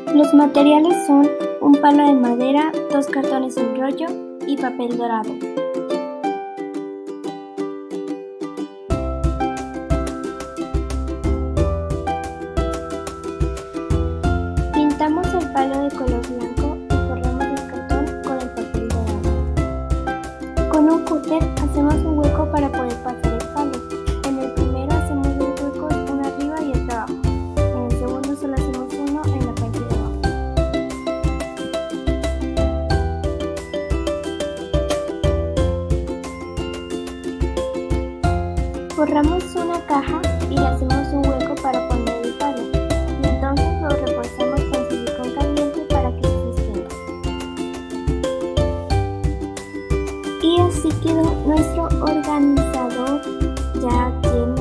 Los materiales son un palo de madera, 2 cartones en rollo y papel dorado. Pintamos el palo de color blanco y forramos el cartón con el papel dorado. Con un cúter hacemos un hueco para poder pasar el palo. En el primero hacemos 2 huecos, uno arriba y otro abajo. En el segundo solo hacemos uno en la parte de abajo. Forramos una caja y le hacemos un hueco para poner el palo. Y entonces lo reforzamos con silicón caliente para que se sostenga. Y así quedó nuestro organizador ya lleno